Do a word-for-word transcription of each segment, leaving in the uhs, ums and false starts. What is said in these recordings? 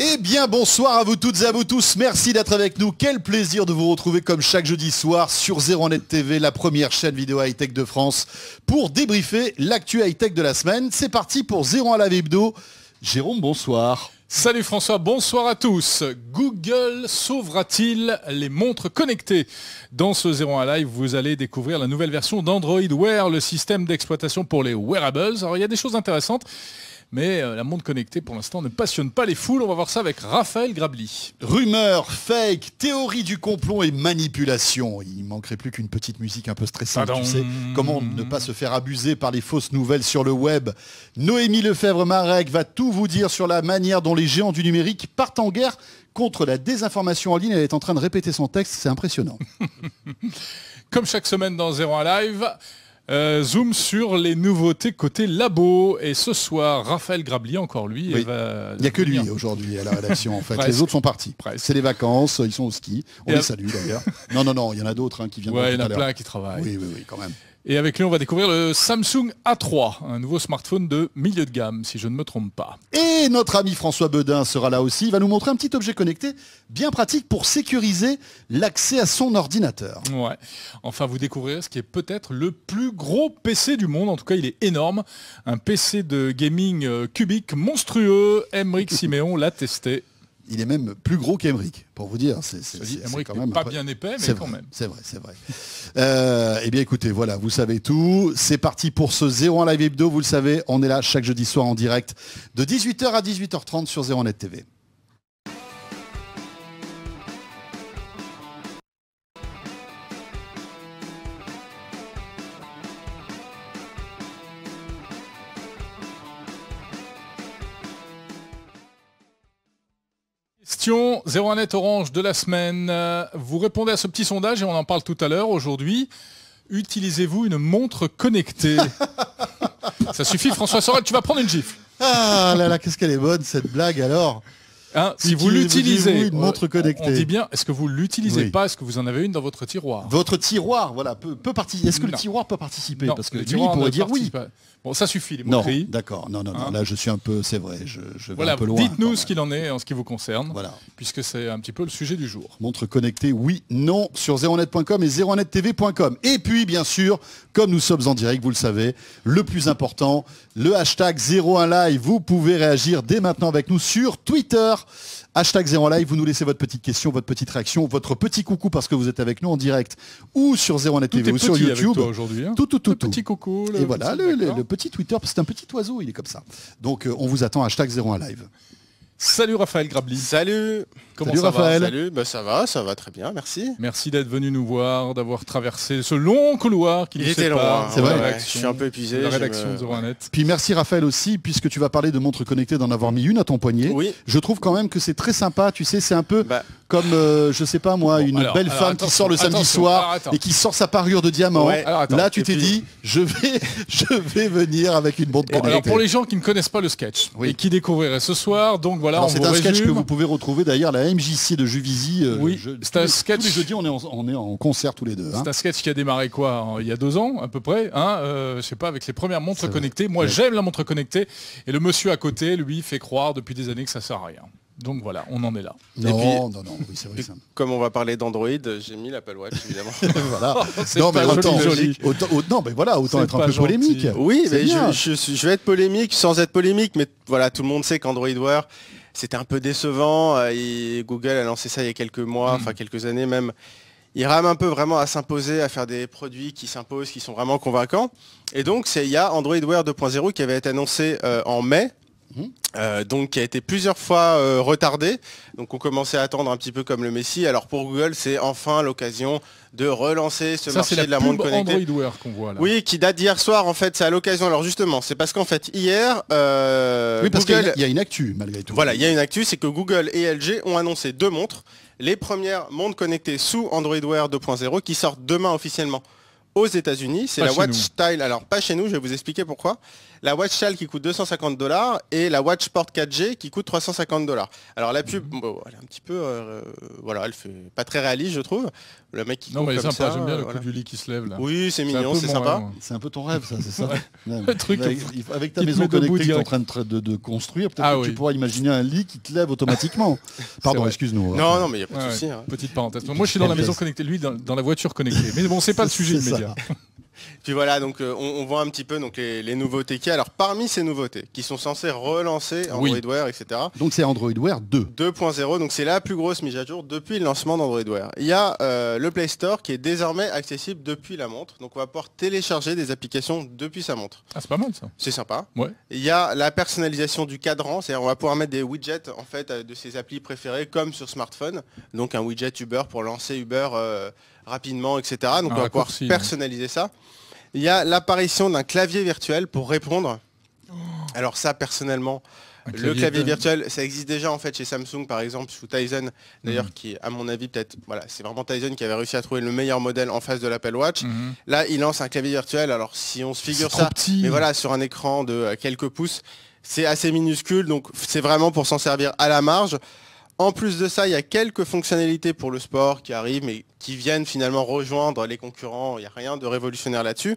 Eh bien bonsoir à vous toutes et à vous tous, merci d'être avec nous, quel plaisir de vous retrouver comme chaque jeudi soir sur zéro net T V, la première chaîne vidéo high-tech de France, pour débriefer l'actu high-tech de la semaine. C'est parti pour zéro un Live Hebdo. Jérôme, bonsoir. Salut François, bonsoir à tous. Google sauvera-t-il les montres connectées? Dans ce zéro un Live, vous allez découvrir la nouvelle version d'Android Wear, le système d'exploitation pour les wearables. Alors il y a des choses intéressantes, mais euh, la montre connectée pour l'instant ne passionne pas les foules. On va voir ça avec Raphaël Grabli. Rumeurs, fake, théorie du complot et manipulation. Il manquerait plus qu'une petite musique un peu stressante, Pardon. tu sais. Comment ne pas se faire abuser par les fausses nouvelles sur le web. Noémie Lefebvre-Marek va tout vous dire sur la manière dont les géants du numérique partent en guerre contre la désinformation en ligne. Elle est en train de répéter son texte, c'est impressionnant. Comme chaque semaine dans zéro un Live, Euh, zoom sur les nouveautés côté labo. Et ce soir, Raphaël Grabli, encore lui. Oui. Va Il n'y a que lui venir. aujourd'hui à la rédaction en fait. Presque. Les autres sont partis. Presque. C'est les vacances, ils sont au ski. On Et les à... salue d'ailleurs. Non, non, non, il y en a d'autres hein, qui viennent. Ouais, il y tout en à a l'heure. plein qui travaillent. Oui, oui, oui, quand même. Et avec lui, on va découvrir le Samsung A trois, un nouveau smartphone de milieu de gamme, si je ne me trompe pas. Et notre ami François Bedin sera là aussi. Il va nous montrer un petit objet connecté bien pratique pour sécuriser l'accès à son ordinateur. Ouais. Enfin, vous découvrirez ce qui est peut-être le plus gros P C du monde. En tout cas, il est énorme. Un P C de gaming euh, cubique monstrueux. Aymeric Siméon l'a testé. Il est même plus gros qu'Emeric, pour vous dire. C'est, c'est, c'est, Aymeric c'est n'est même pas après... bien épais, mais c'est quand vrai, même. C'est vrai, c'est vrai. Euh, eh bien écoutez, voilà, vous savez tout. C'est parti pour ce zéro un Live Hebdo. Vous le savez, on est là chaque jeudi soir en direct de dix-huit heures à dix-huit heures trente sur zéro net T V. Question zéro un net Orange de la semaine. Euh, Vous répondez à ce petit sondage et on en parle tout à l'heure. Aujourd'hui, utilisez-vous une montre connectée? Ça suffit, François Sorel, tu vas prendre une gifle. Ah là là, qu'est-ce qu'elle est bonne cette blague alors. Hein, si vous Utilisez-vous l'utilisez, une montre connectée. on dit bien, est-ce que vous l'utilisez Oui. pas? Est-ce que vous en avez une dans votre tiroir? Votre tiroir, voilà, peut, peut participer. Est-ce que Non. le tiroir peut participer? Non, Parce que le lui, il tiroir pourrait ne dire oui. participe pas. Bon, ça suffit, les Non, moqueries. d'accord, non, non, non, Hein là je suis un peu, c'est vrai, je, je vais Voilà, un peu loin. dites-nous quand ce qu'il en est en ce qui vous concerne, Voilà. puisque c'est un petit peu le sujet du jour. Montre connectée, oui, non, sur zéro net point com et zéro un net T V point com. Et puis, bien sûr, comme nous sommes en direct, vous le savez, le plus important, le hashtag zéro un Live. Vous pouvez réagir dès maintenant avec nous sur Twitter. Hashtag zéro un Live, vous nous laissez votre petite question, votre petite réaction, votre petit coucou parce que vous êtes avec nous en direct ou sur zéro un net Tout T V est ou sur petit avec YouTube. toi aujourd'hui. Hein. Tout, tout, tout, Le tout. petit coucou. Le Et voilà, petit- le, le- d'accord. le petit Twitter, c'est un petit oiseau, il est comme ça. Donc euh, on vous attend, hashtag zéro un Live. Salut Raphaël Grabli. Salut. Comment Salut ça Raphaël. va? Salut, bah ça va, ça va très bien, merci. Merci d'être venu nous voir, d'avoir traversé ce long couloir qui Il nous était long, sépare hein, de c'est la vrai. ouais, rédaction- je suis un peu épuisé. de la je rédaction me- de zéro un net. Puis merci Raphaël aussi, puisque tu vas parler de montre connectée, d'en avoir mis une à ton poignet. Oui. Je trouve quand même que c'est très sympa, tu sais, c'est un peu Bah, comme, euh, je sais pas moi, Bon, une alors, belle alors, femme qui attention, sort le samedi attention, soir alors, attends. et qui sort sa parure de diamant. Ouais. Alors, attends. Là, tu Et t'es puis- dit, je vais, je vais venir avec une montre Bon, connectée. alors pour les gens qui ne connaissent pas le sketch Oui. et qui découvriraient ce soir, donc voilà, Alors, on c'est vous un sketch résume. que vous pouvez retrouver d'ailleurs à la M J C de Juvisy. euh, Oui, je- c'est tous un les- sketch. Tous les jeudis, on est en, on est en concert tous les deux. hein. C'est un sketch qui a démarré quoi en- il y a deux ans à peu près, hein, euh, je sais pas, avec les premières montres C'est vrai. connectées. Moi Ouais. j'aime la montre connectée et le monsieur à côté lui fait croire depuis des années que ça sert à rien. Donc voilà, on en est là. Non, puis- non, non, oui, c'est vrai. puis, ça. comme on va parler d'Android, j'ai mis l'Apple Watch évidemment. voilà. C'est Non, mais pas autant, joli, joli. autant, autant- non, mais voilà, autant C'est être un pas peu gentil. polémique. Oui, C'est mais bien. je, je, je vais être polémique sans être polémique, mais voilà, tout le monde sait qu'Android Wear, c'était un peu décevant. euh, et Google a lancé ça il y a quelques mois, Mm. enfin quelques années même. Il rame un peu vraiment à s'imposer, à faire des produits qui s'imposent, qui sont vraiment convaincants. Et donc, c'est- il y a Android Wear deux point zéro qui avait été annoncé euh, en mai. Mhm. Euh, donc qui a été plusieurs fois euh, retardé. Donc on commençait à attendre un petit peu comme le Messi. Alors pour Google, c'est enfin l'occasion de relancer ce Ça c'est marché la de la pub montre connectée. Android Wear qu'on voit là. Oui, qui date d'hier soir en fait, c'est à l'occasion. Alors justement, c'est parce qu'en fait hier, euh, Oui, parce qu'il y a- Google, il y a une actu malgré tout. voilà, il y a une actu, c'est que Google et L G ont annoncé deux montres, les premières montres connectées sous Android Wear deux point zéro qui sortent demain officiellement aux États-Unis. C'est Pas la chez Watch nous. Style. Alors pas chez nous, je vais vous expliquer pourquoi. la Watch Shell qui coûte deux cent cinquante dollars et la Watch Sport quatre G qui coûte trois cent cinquante dollars. Alors la pub, bon, elle est un petit peu, euh, voilà, elle fait pas très réaliste, je trouve. Le mec qui non mais comme sympa, ça, j'aime bien euh, le voilà. coup du lit qui se lève là. Oui, c'est mignon, c'est sympa. Rêve, c'est un peu ton rêve, ça, c'est ça. Ouais. Le truc avec, avec ta qui te maison met debout connectée que tu es en direct. train de, de, de construire, peut-être Ah que oui. tu pourras imaginer un lit qui te lève automatiquement. Pardon, vrai. excuse-nous. Non, non, mais il n'y a pas Ouais, de ouais. souci. Hein. Petite parenthèse. Moi je suis dans la maison connectée, lui dans, dans la voiture connectée. Mais bon, c'est pas le sujet C'est immédiat. Puis voilà, donc euh, on, on voit un petit peu donc, les, les nouveautés qu'il y a. Alors parmi ces nouveautés, qui sont censées relancer Android Oui. Wear, et cetera. Donc c'est Android Wear deux. deux point zéro, donc c'est la plus grosse mise à jour depuis le lancement d'Android Wear. Il y a euh, le Play Store qui est désormais accessible depuis la montre. Donc on va pouvoir télécharger des applications depuis sa montre. Ah c'est pas mal ça. C'est sympa. Ouais. Il y a la personnalisation du cadran, c'est-à-dire on va pouvoir mettre des widgets en fait de ses applis préférées comme sur smartphone. Donc un widget Uber pour lancer Uber euh, rapidement, et cetera. Donc Un on va pouvoir raccourci, personnaliser ça. Il y a l'apparition d'un clavier virtuel pour répondre. Alors ça personnellement, Un le clavier de- virtuel, ça existe déjà en fait chez Samsung par exemple, sous Tizen, d'ailleurs Mhm. qui à mon avis peut-être, voilà, c'est vraiment Tizen qui avait réussi à trouver le meilleur modèle en face de l'Apple Watch. Mhm. Là, il lance un clavier virtuel, alors si on se figure C'est trop ça, petit. mais voilà, sur un écran de euh, quelques pouces, c'est assez minuscule, donc c'est vraiment pour s'en servir à la marge. En plus de ça, il y a quelques fonctionnalités pour le sport qui arrivent, mais qui viennent finalement rejoindre les concurrents, il n'y a rien de révolutionnaire là-dessus.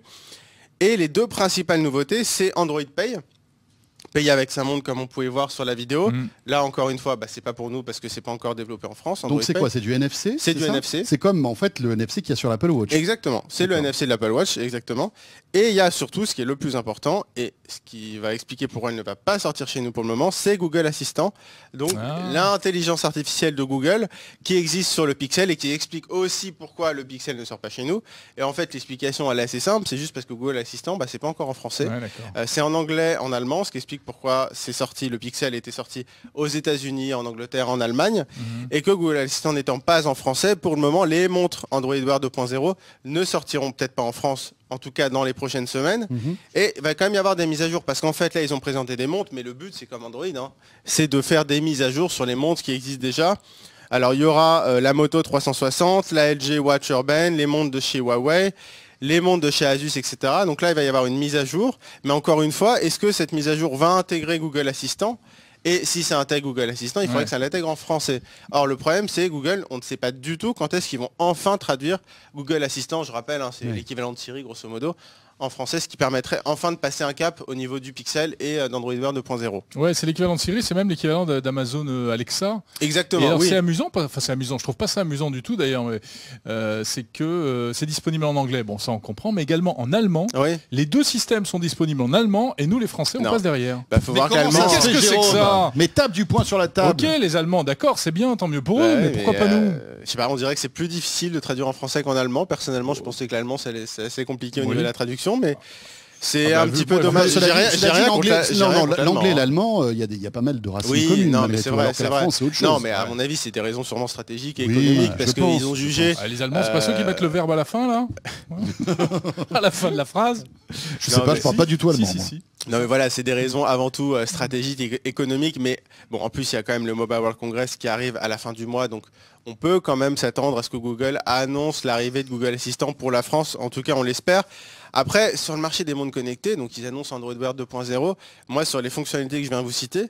Et les deux principales nouveautés, c'est Android Pay. Payer avec sa montre comme on pouvait voir sur la vidéo. Mhm. Là encore une fois, bah, c'est pas pour nous parce que c'est pas encore développé en France. Donc Android c'est Pay. quoi? C'est du N F C? C'est du ça N F C. C'est comme en fait le N F C qu'il y a sur l'Apple Watch. Exactement, c'est le D'accord. N F C de l'Apple Watch, exactement. Et il y a surtout ce qui est le plus important, et ce qui va expliquer pourquoi elle ne va pas sortir chez nous pour le moment, c'est Google Assistant. Donc Ah. l'intelligence artificielle de Google qui existe sur le Pixel et qui explique aussi pourquoi le Pixel ne sort pas chez nous. Et en fait l'explication elle est assez simple, c'est juste parce que Google Assistant, bah, c'est pas encore en français. Ouais, d'accord. Euh, c'est en anglais, en allemand, ce qui explique pourquoi c'est sorti, le Pixel était sorti aux États-Unis, en Angleterre, en Allemagne, Mhm. et que Google Assistant n'étant pas en français, pour le moment, les montres Android Wear deux point zéro ne sortiront peut-être pas en France, en tout cas dans les prochaines semaines. Mhm. Et il va quand même y avoir des mises à jour, parce qu'en fait, là, ils ont présenté des montres, mais le but, c'est comme Android, hein, c'est de faire des mises à jour sur les montres qui existent déjà. Alors, il y aura euh, la Moto trois cent soixante, la L G Watch Urban, les montres de chez Huawei, les montres de chez Asus, et cetera. Donc là, il va y avoir une mise à jour. Mais encore une fois, est-ce que cette mise à jour va intégrer Google Assistant ? Et si ça intègre Google Assistant, il faudrait Ouais. que ça l'intègre en français. Or, le problème, c'est Google, on ne sait pas du tout quand est-ce qu'ils vont enfin traduire Google Assistant. Je rappelle, hein, c'est Ouais. l'équivalent de Siri, grosso modo, en français, ce qui permettrait enfin de passer un cap au niveau du Pixel et euh, d'Android Wear deux point zéro. Ouais, c'est l'équivalent de Siri, c'est même l'équivalent de- d'Amazon euh, Alexa. Et Exactement, alors oui. c'est amusant, pas- enfin c'est amusant, je trouve pas ça amusant du tout d'ailleurs, mais euh, c'est que euh, c'est disponible en anglais, bon ça on comprend, mais également en allemand. Oui. Les deux systèmes sont disponibles en allemand et nous les Français on Non. passe derrière. Bah, faut Mais voir que comment l'allemand... ça se Qu'est-ce fait, que c'est que Jérôme ça Mais tape du poing sur la table. Ok, les Allemands, d'accord, c'est bien, tant mieux pour eux, Ouais, mais pourquoi pas euh, nous Je sais pas, on dirait que c'est plus difficile de traduire en français qu'en allemand. Personnellement, je pensais que l'allemand, c'est c'est assez compliqué au Oui. niveau de la traduction, mais c'est Ah bah, un vu petit le peu point, dommage. Cela J'ai dit- rien, cela j'ai dit, rien contre l'anglais, la- j'ai non, rien non, contre l'anglais et l'allemand, hein. l'allemand, il y, a des- y a pas mal de racines Oui, communes. non, malgré mais c'est tout, vrai, alors que c'est la vrai. France, c'est autre chose. Non, mais à Ouais. mon avis, c'est des raisons sûrement stratégiques et Oui, économiques, je parce pense, qu'ils ont je jugé... Ah, les Allemands, c'est pas ceux qui mettent le verbe à la fin là Ouais. À la fin de la phrase Je sais Non, pas, mais je parle Si, pas du tout allemand. si, si, moi. si. Non mais voilà, c'est des raisons avant tout euh, stratégiques et économiques, mais bon, en plus il y a quand même le Mobile World Congress qui arrive à la fin du mois, donc on peut quand même s'attendre à ce que Google annonce l'arrivée de Google Assistant pour la France, en tout cas on l'espère. Après, sur le marché des montres connectées, donc ils annoncent Android Wear deux point zéro, moi sur les fonctionnalités que je viens de vous citer,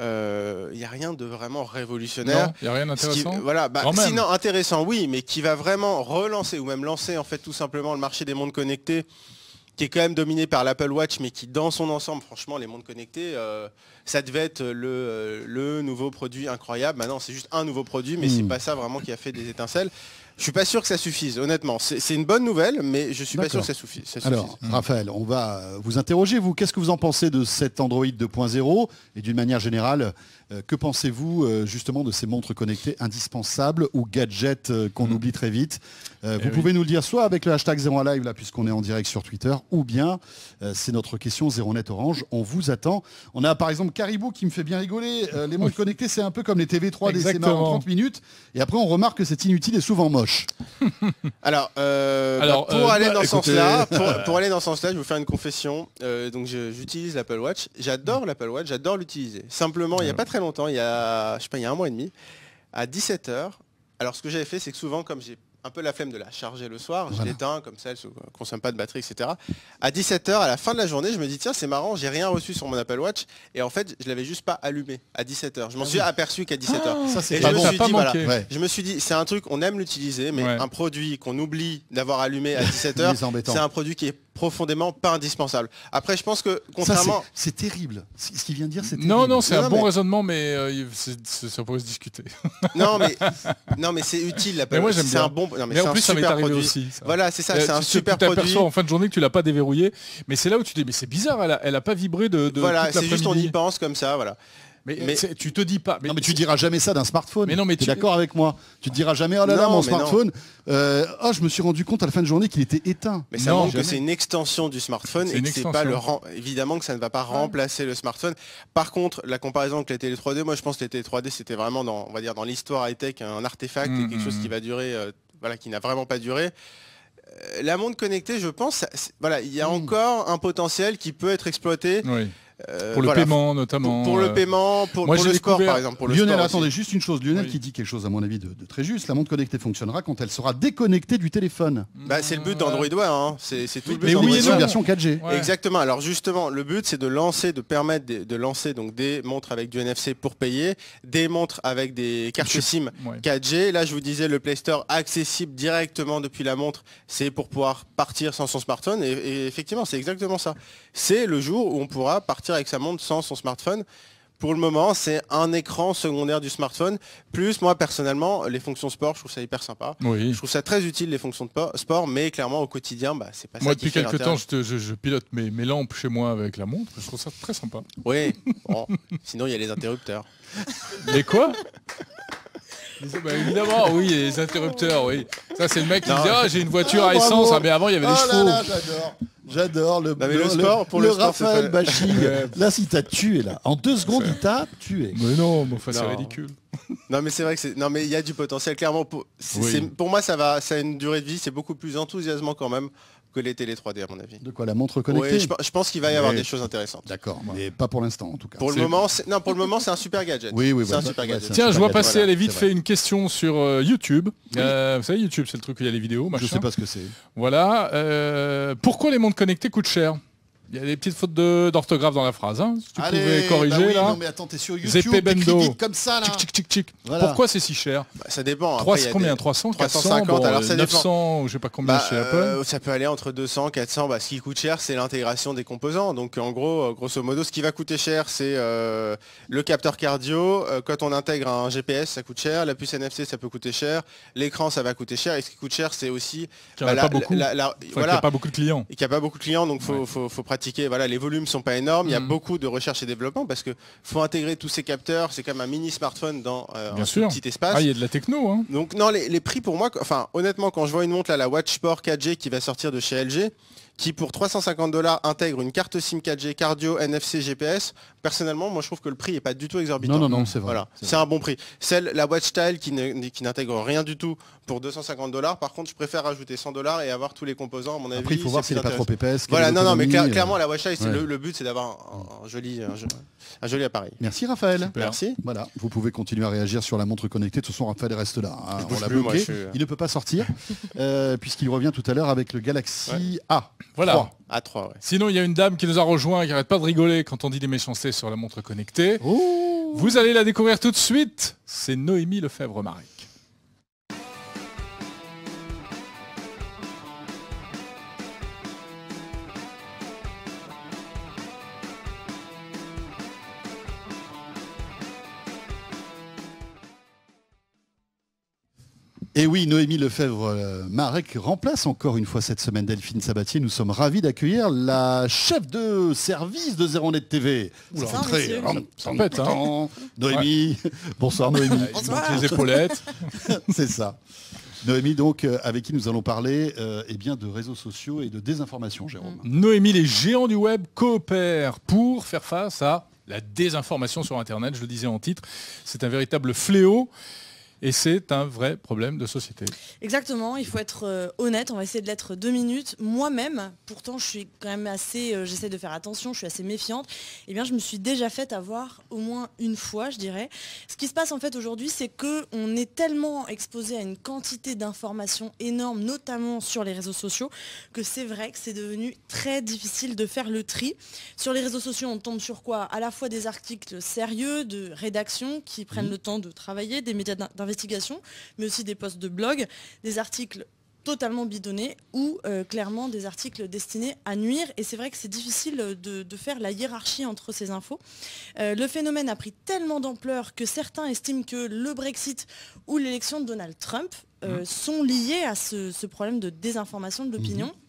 euh, il n'y a rien de vraiment révolutionnaire. Non, il n'y a rien Ce qui- d'intéressant. voilà, bah, Quand même. sinon intéressant, oui, mais qui va vraiment relancer ou même lancer en fait tout simplement le marché des montres connectées, qui est quand même dominé par l'Apple Watch, mais qui dans son ensemble, franchement, les montres connectées, euh, ça devait être le, euh, le nouveau produit incroyable. Maintenant, c'est juste un nouveau produit, mais Mm. c'est pas ça vraiment qui a fait des étincelles. Je suis pas sûr que ça suffise, honnêtement. C'est c'est une bonne nouvelle, mais je suis pas sûr D'accord. que ça suffise. ça Alors, suffise. Raphaël, on va euh, vous interroger, vous. Qu'est-ce que vous en pensez de cet Android deux point zéro? Et d'une manière générale, euh, que pensez-vous euh, justement de ces montres connectées indispensables ou gadgets euh, qu'on Mm. oublie très vite? Euh, Eh Vous oui. pouvez nous le dire soit avec le hashtag zéro un live, là, puisqu'on est en direct sur Twitter, ou bien, euh, c'est notre question zéro net Orange. On vous attend. On a par exemple Caribou qui me fait bien rigoler. Euh, les montres connectées, c'est un peu comme les T V trois des C M A en Exactement. trente minutes. Et après, on remarque que c'est inutile et souvent moche. Alors, euh, Alors, bah, pour euh, aller bah, dans ce écoutez, sens-là, pour, pour aller dans ce sens-là, je vais vous faire une confession. Euh, donc, je- j'utilise l'Apple Watch. J'adore l'Apple Watch. J'adore l'utiliser. Simplement, il n'y a pas très longtemps, il y a, je sais pas, il y a un mois et demi, à dix-sept heures. Alors, ce que j'avais fait, c'est que souvent, comme j'ai un peu la flemme de la charger le soir, Voilà. je l'éteins, comme ça elle ne consomme pas de batterie, et cetera. À dix-sept heures, à la fin de la journée, je me dis tiens c'est marrant, j'ai rien reçu sur mon Apple Watch et en fait je l'avais juste pas allumé à dix-sept heures. Je m'en suis aperçu qu'à dix-sept heures. Ça, c'est Et pas je me bon. suis Pas dit voilà, manqué. Ouais. je me suis dit c'est un truc on aime l'utiliser, mais Ouais. un produit qu'on oublie d'avoir allumé à dix-sept heures, C'est embêtant. c'est un produit qui est profondément pas indispensable. Après je pense que Ça, contrairement... c'est- c'est terrible. Ce ce qu'il vient de dire, c'est terrible. Non, non, c'est Non, un bon mais- raisonnement, mais euh, c'est- c'est- ça pourrait se discuter. Non mais, non, mais c'est utile l'Apple Mais moi, Watch. j'aime C'est bien. un bon... Non, mais Mais c'est en un plus, ça m'est super arrivé produit. aussi. ça. Voilà, c'est ça, Euh, c'est un tu- super tu t'aperçois produit. en fin de journée que tu l'as pas déverrouillé, mais c'est là où tu dis mais c'est bizarre, elle a, elle a pas vibré de, de Voilà, toute c'est juste on y l'après-midi. pense comme ça, voilà. Mais, Mais- c'est- tu te dis pas. Non mais tu diras jamais ça d'un smartphone. Mais non, mais tu es tu- d'accord avec moi. Tu te diras jamais oh là là Non, mon mais non. smartphone. euh, oh je me suis rendu compte à la fin de journée qu'il était éteint. Mais ça Non, montre que jamais. c'est une extension du smartphone C'est et une que c'est extension. pas le rem- évidemment que ça ne va pas remplacer le smartphone. Par contre, la comparaison avec les télé trois D, moi je pense que les télé trois D c'était vraiment dans on va dire dans l'histoire high-tech un artefact Mm, et quelque chose mm, qui va durer euh, voilà qui n'a vraiment pas duré. Euh, La montre connectée, je pense, ça- c'est- voilà, il y a Mm. encore un potentiel qui peut être exploité Oui. euh, Pour le voilà, paiement pour, notamment. pour euh, le paiement, pour, moi, pour j'ai le sport découvert- par exemple. Pour le Lionel, sport attendez, aussi. juste une chose. Lionel Oui. qui dit quelque chose à mon avis de, de très juste. La montre connectée fonctionnera quand elle sera déconnectée du téléphone. Bah, c'est le but d'Android Wear, hein. c'est c'est tout le but mais d'Android oui et C'est non. une Wear. version quatre G. Ouais. Exactement. Alors justement, le but c'est de lancer, de permettre de, de lancer donc des montres avec du N F C pour payer, des montres avec des cartes Je- SIM Ouais. quatre G. Là, je vous disais le Play Store accessible directement depuis la montre, c'est pour pouvoir partir sans son smartphone. Et, et effectivement, c'est exactement ça. C'est le jour où on pourra partir avec sa montre sans son smartphone. Pour le moment, c'est un écran secondaire du smartphone. Plus, moi personnellement, les fonctions sport, je trouve ça hyper sympa. Oui. Je trouve ça très utile les fonctions de po- sport, mais clairement au quotidien, bah, c'est pas Moi, ça qui depuis fait quelques l'intérêt. temps, je, te- je- je pilote mes, mes lampes chez moi avec la montre. Je trouve ça très sympa. Oui, bon. Sinon il y a les interrupteurs. Mais quoi Les- bah, évidemment, oui, les interrupteurs, oui. Ça, c'est le mec qui Non. dit ah, j'ai une voiture Ah, à essence, bravo. ah, mais avant, il y avait des Oh là chevaux. là, j'adore. J'adore le, Non, mais le sport, pour le sport, c'est Raphaël pas- Bachig. Là, s'il t'a tué, là. En deux secondes, il t'a tué. Mais non, mais enfin, c'est Non. ridicule. Non mais c'est vrai que c'est. Non mais il y a du potentiel clairement. Pour, c'est- Oui. c'est- pour moi ça va, ça a une durée de vie, c'est beaucoup plus enthousiasmant quand même que les télé trois D à mon avis. De quoi, la montre connectée Oui, je, pe- je pense qu'il va y avoir Oui. des choses intéressantes. D'accord, mais pas pour l'instant, en tout cas. Pour le C'est- moment, c'est... non pour le moment c'est un super gadget. Oui, oui, c'est ouais, un ouais, super ouais, gadget. c'est un Tiens, je super vois gadget, passer, voilà, allez vite, c'est fait vrai. une question sur euh, YouTube. Oui. Euh, vous savez, YouTube, c'est le truc où il y a les vidéos, machin. Je sais pas ce que c'est. Voilà. euh, pourquoi les montres connectées coûtent cher? Il y a des petites fautes de- d'orthographe dans la phrase. Hein, si tu pouvais corriger bah oui, là. non mais attends, t'es sur Zépé YouTube, t'écris Bendo. vite comme ça là. Tchic, tchic, tchic, tchic. Voilà. Pourquoi c'est si cher? Bah, ça dépend. Après, trois, il y c'est a combien des- trois cents, quatre cents, trois cent cinquante, bon, alors ça euh, dépend. neuf cents, ou je sais pas combien Bah, chez Apple. euh, ça peut aller entre deux cents, quatre cents. Bah, ce qui coûte cher, c'est l'intégration des composants. Donc en gros, euh, grosso modo, ce qui va coûter cher, c'est euh, le capteur cardio. Euh, quand on intègre un G P S, ça coûte cher. La puce N F C, ça peut coûter cher. L'écran, ça va coûter cher. Et ce qui coûte cher, c'est aussi Qu'il y en a bah, pas la- beaucoup. la- la- Enfin, qu'il y voilà. a pas beaucoup de clients. Et qu'il n'y a pas beaucoup de clients, donc faut, Ouais. faut, faut pratiquer. Voilà, les volumes sont pas énormes. Il y a Mhm. beaucoup de recherche et développement parce que faut intégrer tous ces capteurs. C'est comme un mini smartphone dans euh, Bien un sûr. petit espace. Ah, il y a de la techno. Hein. Donc non, les, les prix pour moi, enfin honnêtement, quand je vois une montre là, la Watch Sport quatre G qui va sortir de chez L G, qui pour trois cent cinquante dollars intègre une carte SIM quatre G, cardio, N F C, G P S, personnellement, moi je trouve que le prix est pas du tout exorbitant. Non, non, non, c'est vrai. Voilà, c'est c'est un bon prix. Celle, la Watch Style qui ne- qui n'intègre rien du tout pour deux cent cinquante dollars. Par contre, je préfère rajouter cent dollars et avoir tous les composants. À mon avis, Après, il faut voir c'est s'il n'est plus pas trop intéressant. épaisse. quelle Voilà, est non, non, mais l'autonomie, cla- euh. clairement, la Watch Style, c'est ouais. le, le but, c'est d'avoir un, un joli, un, jo- un joli appareil. Merci Raphaël. Super. Merci. Voilà, vous pouvez continuer à réagir sur la montre connectée. De toute façon, Raphaël reste là. hein. Je On bouge l'a plus, moi, bloqué. je suis- Il ne peut pas sortir euh, puisqu'il revient tout à l'heure avec le Galaxy A. Voilà. trois. À trois, ouais. Sinon, il y a une dame qui nous a rejoint, qui arrête pas de rigoler quand on dit des méchancetés sur la montre connectée. Oh Vous allez la découvrir tout de suite. C'est Noémie Lefebvre-Marek. Et oui, Noémie Lefebvre-Marek remplace encore une fois cette semaine Delphine Sabatier. Nous sommes ravis d'accueillir la chef de service de Zéro Net T V. C'est ça, Rentrez, monsieur. rentrez, Ça pète, hein. Noémie. Bonsoir Noémie. Il manque les épaulettes. C'est ça. Noémie, donc, euh, avec qui nous allons parler euh, eh bien, de réseaux sociaux et de désinformation, Jérôme. Noémie, les géants du web coopèrent pour faire face à la désinformation sur Internet. Je le disais en titre, c'est un véritable fléau. Et c'est un vrai problème de société. Exactement, il faut être euh, honnête, on va essayer de l'être deux minutes. Moi-même, pourtant je suis quand même assez, euh, j'essaie de faire attention, je suis assez méfiante, et eh bien je me suis déjà fait avoir au moins une fois, je dirais. Ce qui se passe en fait aujourd'hui, c'est qu'on est tellement exposé à une quantité d'informations énorme, notamment sur les réseaux sociaux, que c'est vrai que c'est devenu très difficile de faire le tri. Sur les réseaux sociaux, on tombe sur quoi? À la fois des articles sérieux, de rédaction, qui prennent mmh. le temps de travailler, des médias d'investigation, mais aussi des posts de blog, des articles totalement bidonnés ou euh, clairement des articles destinés à nuire. Et c'est vrai que c'est difficile de, de faire la hiérarchie entre ces infos. Euh, le phénomène a pris tellement d'ampleur que certains estiment que le Brexit ou l'élection de Donald Trump euh, mmh. sont liés à ce, ce problème de désinformation de l'opinion. Mmh.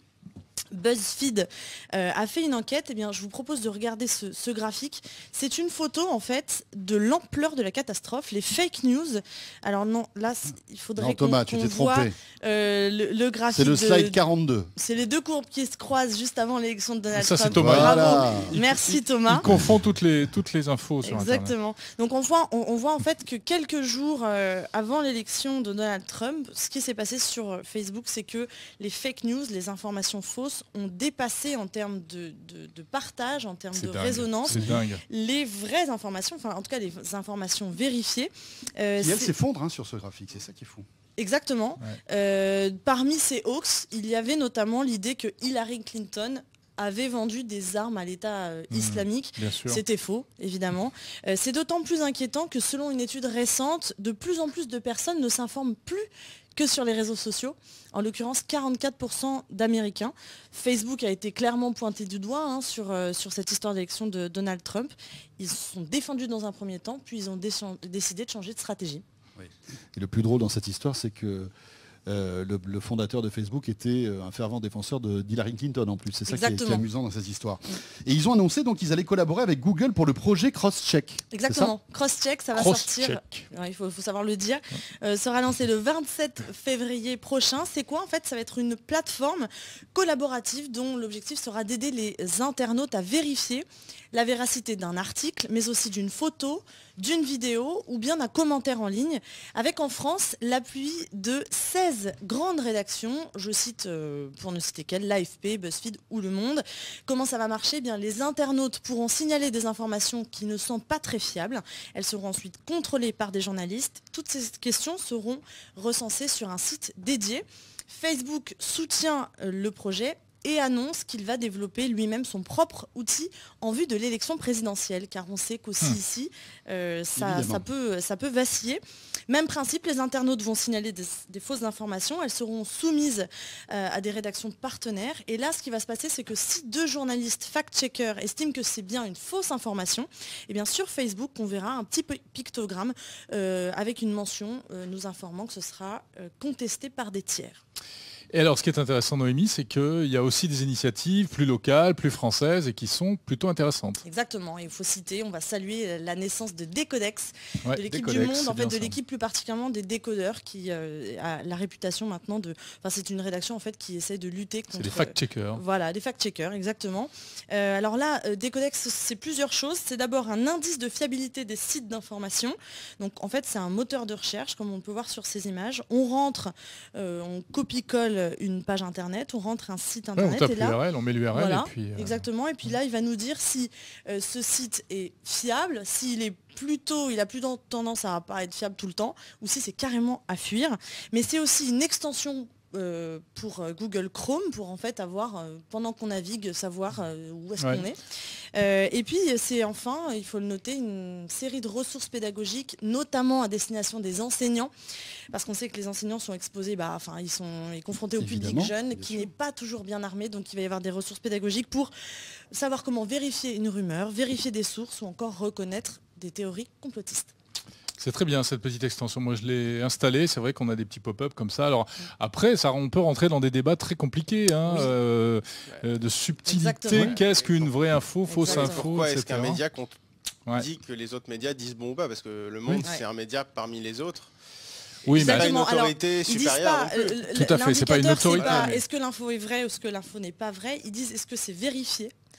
BuzzFeed euh, a fait une enquête, eh bien, je vous propose de regarder ce, ce graphique. C'est une photo en fait de l'ampleur de la catastrophe, les fake news. Alors non, là il faudrait non, Thomas, qu'on tu qu t'es trompé. Euh, le, le graphique. C'est le slide de, quarante-deux. C'est les deux courbes qui se croisent juste avant l'élection de Donald ça, Trump. C'est Thomas. Voilà. Il, Merci il, Thomas. Il confond toutes les, toutes les infos sur Exactement. Internet. Donc on voit, on, on voit en fait que quelques jours euh, avant l'élection de Donald Trump, ce qui s'est passé sur Facebook, c'est que les fake news, les informations fausses, ont dépassé en termes de, de, de partage, en termes de dingue. résonance, dingue. les vraies informations, enfin en tout cas les informations vérifiées. Euh, qui elles s'effondrent hein, sur ce graphique, c'est ça qui est fou. Exactement. Ouais. Euh, parmi ces hoax, il y avait notamment l'idée que Hillary Clinton avait vendu des armes à l'État euh, mmh, islamique. C'était faux, évidemment. Euh, c'est d'autant plus inquiétant que selon une étude récente, de plus en plus de personnes ne s'informent plus que sur les réseaux sociaux. En l'occurrence, quarante-quatre pour cent d'Américains. Facebook a été clairement pointé du doigt hein, sur, euh, sur cette histoire d'élection de Donald Trump. Ils se sont défendus dans un premier temps, puis ils ont décidé de changer de stratégie. Oui. Et le plus drôle dans cette histoire, c'est que Euh, le, le fondateur de Facebook était euh, un fervent défenseur de d'Hillary Clinton en plus. C'est ça qui est, qui est amusant dans cette histoire. Mm. Et ils ont annoncé donc qu'ils allaient collaborer avec Google pour le projet Crosscheck. Exactement. Crosscheck, ça va Cross sortir. Ouais, il faut, faut savoir le dire. Euh, sera lancé le vingt-sept février prochain. C'est quoi en fait? Ça va être une plateforme collaborative dont l'objectif sera d'aider les internautes à vérifier la véracité d'un article, mais aussi d'une photo, d'une vidéo ou bien d'un commentaire en ligne, avec en France l'appui de seize grandes rédactions, je cite euh, pour ne citer qu'elles, l'A F P, BuzzFeed ou Le Monde. Comment ça va marcher? Eh bien, les internautes pourront signaler des informations qui ne sont pas très fiables. Elles seront ensuite contrôlées par des journalistes. Toutes ces questions seront recensées sur un site dédié. Facebook soutient euh, le projet et annonce qu'il va développer lui-même son propre outil en vue de l'élection présidentielle, car on sait qu'aussi hum. ici, euh, ça, ça, peut, ça peut vaciller. Même principe, les internautes vont signaler des, des fausses informations, elles seront soumises euh, à des rédactions partenaires, et là, ce qui va se passer, c'est que si deux journalistes fact-checkers estiment que c'est bien une fausse information, eh bien sur Facebook, on verra un petit pictogramme euh, avec une mention euh, nous informant que ce sera euh, contesté par des tiers. Et alors, ce qui est intéressant, Noémie, c'est qu'il y a aussi des initiatives plus locales, plus françaises et qui sont plutôt intéressantes. Exactement. Il faut citer, on va saluer la naissance de Décodex, ouais, de l'équipe du Monde, en fait, de l'équipe plus particulièrement des décodeurs qui euh, a la réputation maintenant de... Enfin, c'est une rédaction en fait qui essaie de lutter contre... C'est des fact-checkers. Euh, voilà, des fact-checkers, exactement. Euh, alors là, euh, Décodex, c'est plusieurs choses. C'est d'abord un indice de fiabilité des sites d'information. Donc, en fait, c'est un moteur de recherche, comme on peut voir sur ces images. On rentre, euh, on copie-colle une page internet, on rentre un site internet ouais, on tape et là, l'U R L, on met l'U R L voilà, et puis... Euh... Exactement, et puis là il va nous dire si euh, ce site est fiable, s'il est plutôt, il a plus tendance à pas être fiable tout le temps, ou si c'est carrément à fuir. Mais c'est aussi une extension Euh, pour euh, Google Chrome, pour en fait avoir, euh, pendant qu'on navigue, savoir euh, où est-ce ouais. qu'on est. Euh, et puis c'est enfin, il faut le noter, une série de ressources pédagogiques, notamment à destination des enseignants, parce qu'on sait que les enseignants sont exposés, bah, enfin ils sont confrontés au Évidemment, public jeune qui n'est pas toujours bien armé, donc il va y avoir des ressources pédagogiques pour savoir comment vérifier une rumeur, vérifier des sources ou encore reconnaître des théories complotistes. C'est très bien cette petite extension. Moi, je l'ai installée. C'est vrai qu'on a des petits pop-up comme ça. Alors après, ça, on peut rentrer dans des débats très compliqués hein, oui. euh, ouais. de subtilité. Qu'est-ce qu'une vraie info, fausse Exactement. info, Pourquoi et cetera. Est-ce qu'un média compte ouais. dit que les autres médias disent bon ou pas? Parce que Le Monde, oui. c'est un média parmi les autres. Oui, mais pas une autorité alors, supérieure. Pas, euh, Tout à fait, c'est pas une autorité. Pas, est-ce que l'info est vraie ou est-ce que l'info n'est pas vraie? Ils disent est-ce que c'est vérifié?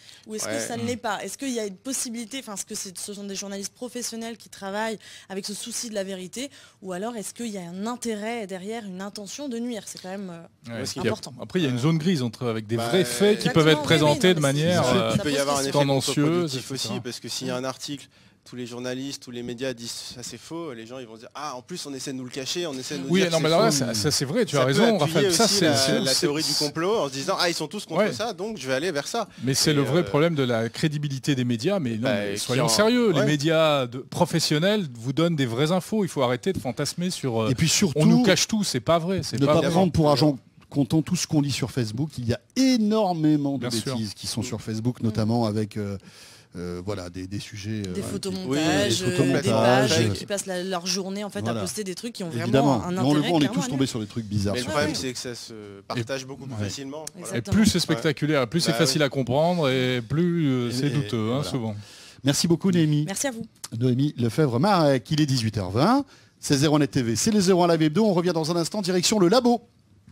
ou est-ce Ouais. que ça ne l'est pas? Est-ce qu'il y a une possibilité, enfin, est-ce que c'est- ce sont des journalistes professionnels qui travaillent avec ce souci de la vérité, ou alors est-ce qu'il y a un intérêt derrière, une intention de nuire? C'est quand même euh, Ouais, ce il y a- important. Après, il y a une zone grise entre avec des Bah, vrais faits qui peuvent être exactement, oui, oui, présentés non, de mais c'est- manière c'est- euh, Il ça peut y pose avoir un effet question. tendancieuse, contre-productif et aussi, cetera. parce que s'il y a un article, tous les journalistes, tous les médias disent ça c'est faux, les gens ils vont se dire ah en plus on essaie de nous le cacher, on essaie de nous Oui, dire non, que mais c'est alors là, faux. ça, ça, c'est vrai, tu Ça as peut raison, appuyer Raphaël. Ça, aussi c'est la, c'est- la c'est- théorie du complot en se disant ah ils sont tous contre Ouais. ça, donc je vais aller vers ça. Mais c'est Et, le vrai euh, problème de la crédibilité des médias. Mais non, bah, mais qui soyons en- sérieux, les ouais. médias de- professionnels vous donnent des vraies infos. Il faut arrêter de fantasmer sur. euh, Et puis surtout, on nous cache tout, c'est pas vrai. C'est ne pas pas vrai. prendre pour argent comptant tout ce qu'on lit sur Facebook. Il y a énormément de Bien sûr. bêtises qui sont sur Facebook, notamment avec euh, euh, voilà, des, des sujets... euh, Des qui- photomontages, des euh, photomontages, des pages euh, qui passent la- leur journée en fait Voilà. à poster des trucs qui ont Évidemment, vraiment un Mais intérêt. on le voit, on est clairement, tous à tombés lire. sur des trucs bizarres. Mais le sur problème Facebook. c'est que ça se partage beaucoup plus Ouais. facilement. Voilà. Et Exactement. plus c'est spectaculaire, plus c'est Bah facile oui. à comprendre et plus euh, Et- c'est et- douteux, hein, voilà. souvent. Merci beaucoup Noémie. Merci à vous. Noémie Lefebvre-Marek, il est dix-huit heures vingt. C'est zéro net T V, c'est les zéro un Live Hebdo. On revient dans un instant, direction le labo.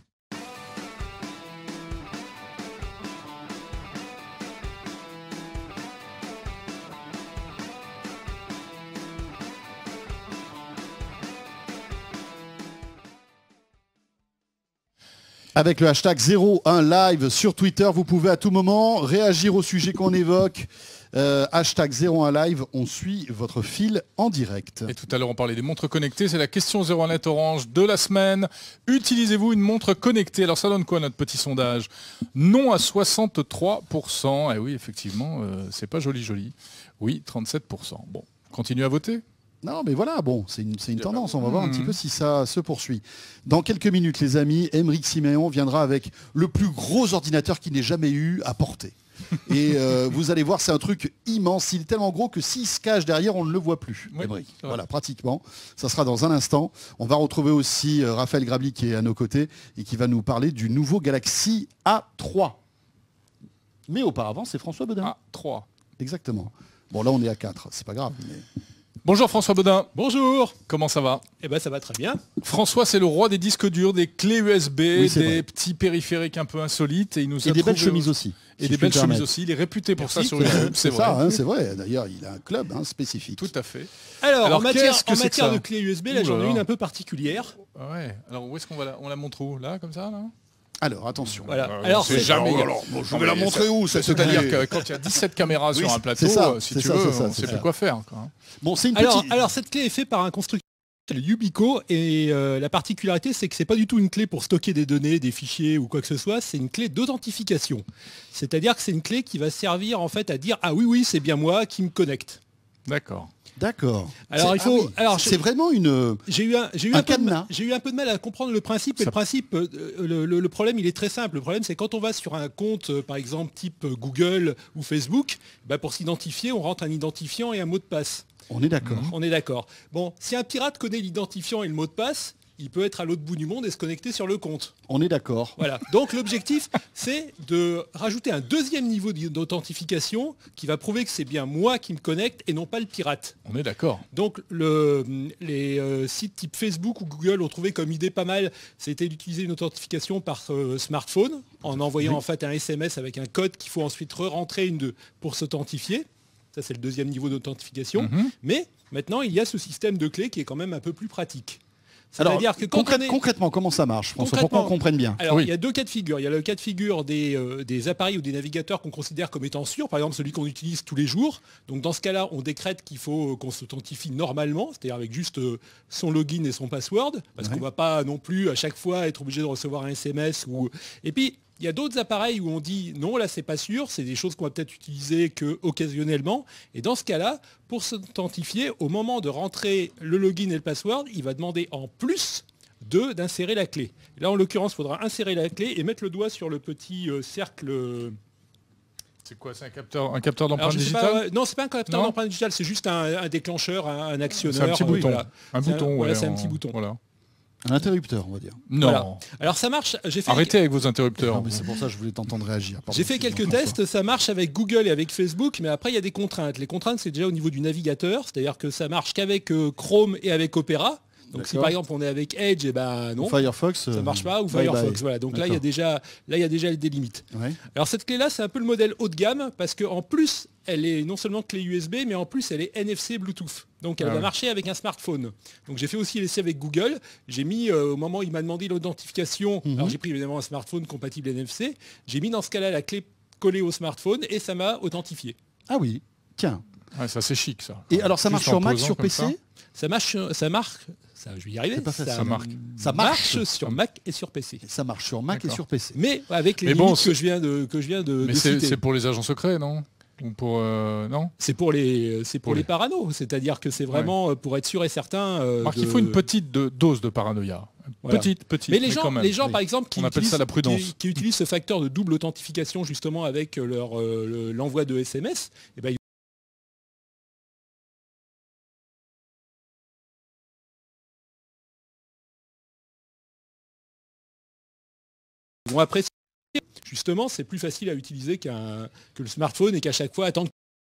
Avec le hashtag zéro un live sur Twitter, vous pouvez à tout moment réagir au sujet qu'on évoque. Euh, hashtag zéro un live, on suit votre fil en direct. Et tout à l'heure, on parlait des montres connectées. C'est la question zéro un net Orange de la semaine. Utilisez-vous une montre connectée? Alors, ça donne quoi, notre petit sondage? Non à soixante-trois pour cent. Et oui, effectivement, euh, c'est pas joli, joli. Oui, trente-sept pour cent. Bon, continuez à voter. Non, mais voilà, bon, c'est une, c'est une tendance. On va voir un Mmh. petit peu si ça se poursuit. Dans quelques minutes, les amis, Aymeric Siméon viendra avec le plus gros ordinateur qu'il n'ait jamais eu à porter. Et euh, vous allez voir, c'est un truc immense. Il est tellement gros que s'il se cache derrière, on ne le voit plus. Oui, Aymeric. c'est vrai. Voilà, pratiquement. Ça sera dans un instant. On va retrouver aussi euh, Raphaël Grabli qui est à nos côtés et qui va nous parler du nouveau Galaxy A trois. Mais auparavant, c'est François Bedin. Ah, trois. Exactement. Bon, là, on est à quatre. C'est pas grave. Mais... Bonjour François Bedin. Bonjour. Comment ça va? Eh ben ça va très bien. François, c'est le roi des disques durs, des clés U S B, Oui, c'est des vrai. petits périphériques un peu insolites. Et, il nous Et a des belles trouvé- chemises aussi. Et si des je puis belles me chemises permettre. aussi. Il est réputé pour ça Merci. sur YouTube, c'est C'est ça, vrai. hein, c'est vrai. D'ailleurs, il a un club hein, spécifique. Tout à fait. Alors, Alors, en matière, qu'est-ce que en c'est que matière ça de clé U S B, là Ouh j'en là ai une là. un peu particulière. Ah ouais. Alors où est-ce qu'on va la... On la montre où? Là, comme ça, là? Alors, attention. Voilà. Euh, Alors, c'est c'est jamais. je vais la montrer où cette C'est-à-dire année que quand il y a dix-sept caméras sur Oui, un plateau, c'est ça, euh, si c'est tu ça, veux, c'est ça, on ne c'est sait ça. plus quoi faire, quoi. Bon, c'est une alors, petite... alors, cette clé est faite par un constructeur Yubico et euh, la particularité c'est que c'est pas du tout une clé pour stocker des données, des fichiers ou quoi que ce soit, c'est une clé d'authentification. C'est-à-dire que c'est une clé qui va servir en fait à dire ah oui oui c'est bien moi qui me connecte. D'accord. D'accord. Alors, C'est- il faut- ah oui, alors, c'est je- vraiment une... J'ai eu, un, j'ai, eu Un un peu de cadenas. mal- j'ai eu un peu de mal à comprendre le principe. Et Ça- le principe, euh, le, le- le problème, il est très simple. Le problème, c'est quand on va sur un compte, euh, par exemple, type euh, Google ou Facebook, bah, pour s'identifier, on rentre un identifiant et un mot de passe. On est d'accord. On est d'accord. Bon, si un pirate connaît l'identifiant et le mot de passe, il peut être à l'autre bout du monde et se connecter sur le compte. On est d'accord. Voilà. Donc l'objectif, c'est de rajouter un deuxième niveau d'authentification qui va prouver que c'est bien moi qui me connecte et non pas le pirate. On est d'accord. Donc le, les euh, sites type Facebook ou Google ont trouvé comme idée pas mal, c'était d'utiliser une authentification par euh, smartphone en envoyant Oui. en fait un S M S avec un code qu'il faut ensuite re-rentrer une de, pour s'authentifier. Ça c'est le deuxième niveau d'authentification. Mhm. Mais maintenant il y a ce système de clé qui est quand même un peu plus pratique. Alors, C'est-à-dire que quand concrète- on est... concrètement, comment ça marche, François, pour Concrètement. qu'on comprenne bien? Alors, Oui. il y a deux cas de figure. Il y a le cas de figure des, euh, des appareils ou des navigateurs qu'on considère comme étant sûrs, par exemple celui qu'on utilise tous les jours. Donc dans ce cas-là, on décrète qu'il faut euh, qu'on s'authentifie normalement, c'est-à-dire avec juste euh, son login et son password, parce Ouais. qu'on ne va pas non plus à chaque fois être obligé de recevoir un S M S. Ou... Et puis, il y a d'autres appareils où on dit non, là c'est pas sûr, c'est des choses qu'on va peut-être utiliser que occasionnellement. Et dans ce cas-là, pour s'authentifier, au moment de rentrer le login et le password, il va demander en plus de d'insérer la clé. Là, en l'occurrence, il faudra insérer la clé et mettre le doigt sur le petit euh, cercle. euh, C'est quoi? C'est un capteur, un capteur alors, d'empreinte je sais digitale? pas, ouais, non, c'est pas un capteur Non. d'empreinte digitale, c'est juste un, un déclencheur, un, un actionneur. C'est un petit euh, bouton. voilà. Un C'est un- bouton, voilà, ouais, c'est un en- petit bouton. Voilà. Un interrupteur, on va dire. Non. Voilà. Alors ça marche. J'ai fait Arrêtez avec vos interrupteurs. Non, mais c'est pour ça que je voulais t'entendre réagir. Pardon, J'ai fait excuse-moi, quelques François. tests, ça marche avec Google et avec Facebook, mais après il y a des contraintes. Les contraintes, c'est déjà au niveau du navigateur, c'est-à-dire que ça marche qu'avec euh, Chrome et avec Opera. Donc si par exemple on est avec Edge, et ben non, Firefox, ça marche pas, ou bye Firefox. bye. Voilà. Donc là il y a déjà, là il y a déjà des limites. Ouais. Alors cette clé-là, c'est un peu le modèle haut de gamme parce qu'en plus, elle est non seulement clé U S B, mais en plus elle est N F C Bluetooth. Donc elle Ah va ouais. marcher avec un smartphone. Donc j'ai fait aussi l'essai avec Google. J'ai mis euh, au moment où il m'a demandé l'identification, Mhm. alors j'ai pris évidemment un smartphone compatible N F C. J'ai mis dans ce cas-là la clé collée au smartphone et ça m'a authentifié. Ah oui, tiens. Ouais, ça c'est chic ça. Et alors ça Juste marche en sur Mac, posant sur comme P C ça. Ça marche, ça marche, ça, je vais y arriver. C'est pas facile. Ça marque. Ça marche. marche sur Mac et sur P C. Ça marche sur Mac et D'accord. sur P C. Mais avec les Mais limites bon, que c'est- je viens de que je viens de, Mais de c'est citer. c'est pour les agents secrets, non? Ou pour euh, non? C'est pour les, c'est pour Pour les les- paranos, c'est-à-dire que c'est vraiment euh, pour être sûr et certain. euh, Marc, de- il faut une petite de- dose de paranoïa. Voilà. Petite, petite. Mais les gens, quand même. les gens Oui. par exemple, qui On appelle ça utilisent, la prudence. qui, qui utilisent ce facteur de double authentification justement avec leur euh, le- l'envoi de S M S, eh ben, ils vont apprécier. Justement, c'est plus facile à utiliser qu'un que le smartphone et qu'à chaque fois attendre.